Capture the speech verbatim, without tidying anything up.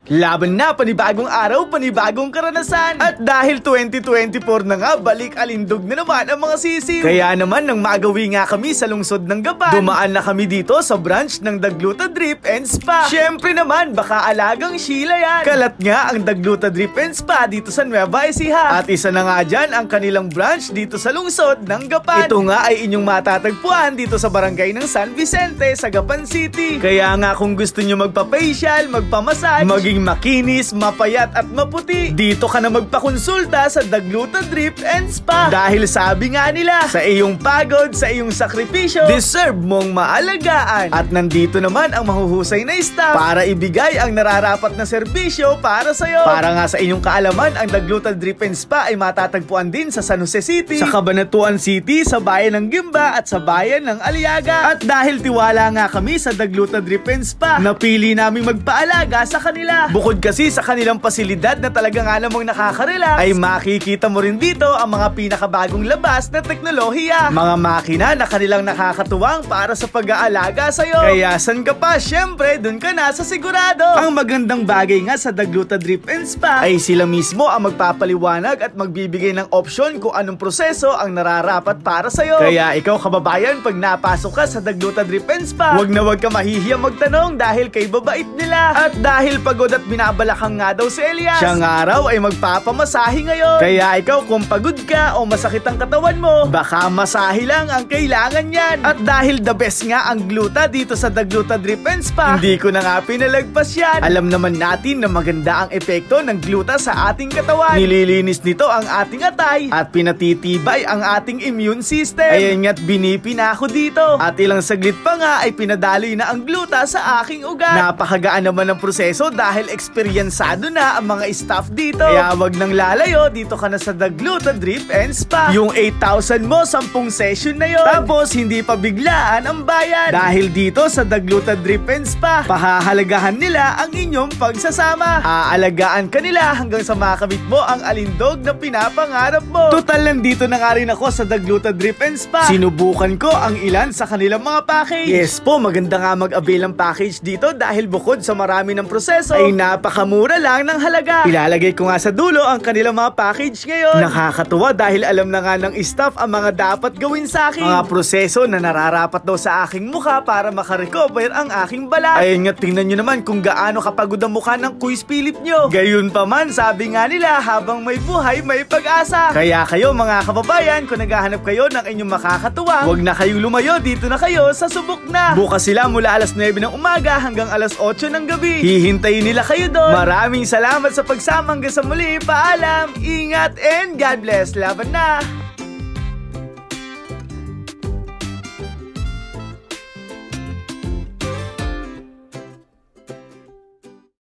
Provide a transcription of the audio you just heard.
Laban na, panibagong araw, panibagong karanasan. At dahil twenty twenty-four na nga, balik alindog na naman ang mga sisiw. Kaya naman nang magawi nga kami sa lungsod ng Gapan, dumaan na kami dito sa branch ng Dagluta Drip and Spa. Syempre naman, baka alagang Sheila yan. Kalat nga ang Dagluta Drip and Spa dito sa Nueva Ecija. At isa na nga dyan ang kanilang branch dito sa lungsod ng Gapan. Ito nga ay inyong matatagpuan dito sa barangay ng San Vicente sa Gapan City. Kaya nga kung gusto nyo magpa-facial, magpa-massage, maging makinis, mapayat at maputi, dito ka na magpakonsulta sa Dagluta Drip and Spa. Dahil sabi nga nila, sa iyong pagod, sa iyong sakripisyo, deserve mong maalagaan. At nandito naman ang mahuhusay na staff para ibigay ang nararapat na serbisyo para sa'yo. Para nga sa inyong kaalaman, ang Dagluta Drip and Spa ay matatagpuan din sa San Jose City, sa Cabanatuan City, sa bayan ng Gimba at sa bayan ng Aliaga. At dahil tiwala nga kami sa Dagluta Drip and Spa, napili naming magpaalaga sa kanila. Bukod kasi sa kanilang pasilidad na talaga nga namang nakaka-relax, ay makikita mo rin dito ang mga pinakabagong labas na teknolohiya. Mga makina na kanilang nakakatuwang para sa pag-aalaga sa'yo. Kaya san ka pa? Syempre, dun ka na sa sigurado. Ang magandang bagay nga sa Dagluta Drip and Spa ay sila mismo ang magpapaliwanag at magbibigay ng opsyon kung anong proseso ang nararapat para sa'yo. Kaya ikaw kababayan, pag napasok ka sa Dagluta Drip and Spa, wag na wag ka mahihiyang magtanong dahil kay babait nila. At dahil pagod at binabalakang nga daw si Elias, siyang araw ay magpapamasahe ngayon. Kaya ikaw kung pagod ka o masakit ang katawan mo, baka masahe lang ang kailangan yan. At dahil the best nga ang gluta dito sa Dagluta Drip and Spa, hindi ko na nga pinalagpas yan. Alam naman natin na maganda ang epekto ng gluta sa ating katawan. Nililinis nito ang ating atay at pinatitibay ang ating immune system. Ayan nga't binipi na ako dito. At ilang saglit pa nga ay pinadaloy na ang gluta sa aking ugat. Napakagaan naman ang proseso dahil eksperyensado na ang mga staff dito. Kaya wag nang lalayo, dito ka na sa Dagluta Drip and Spa. Yung eight thousand mo, sampung session na yon. Tapos hindi pa biglaan ang bayad. Dahil dito sa Dagluta Drip and Spa, pahahalagahan nila ang inyong pagsasama. Aalagaan ka nila hanggang sa makamit mo ang alindog na pinapangarap mo. Total, nandito na nga rin ako sa Dagluta Drip and Spa. Sinubukan ko ang ilan sa kanilang mga package. Yes po, maganda nga mag-avail ng package dito dahil bukod sa marami ng proseso, ay napakamura lang ng halaga. Ilalagay ko nga sa dulo ang kanilang mga package ngayon. Nakakatuwa dahil alam na nga ng staff ang mga dapat gawin sa akin. Mga proseso na nararapat daw sa aking mukha para makarecover ang aking balat. Ayun nga, tingnan nyo naman kung gaano kapagod ang mukha ng Quiz Philip nyo. Gayun pa man, sabi nga nila, habang may buhay, may pag-asa. Kaya kayo mga kababayan, kung naghahanap kayo ng inyong makakatuwang, huwag na kayong lumayo, dito na kayo sa Subok na. Bukas sila mula alas nuwebe ng umaga hanggang alas otso ng gabi. Hihintayin nila kayo doon. Maraming salamat sa pagsama hanggang sa muli. Paalam, ingat, and God bless. Laban na!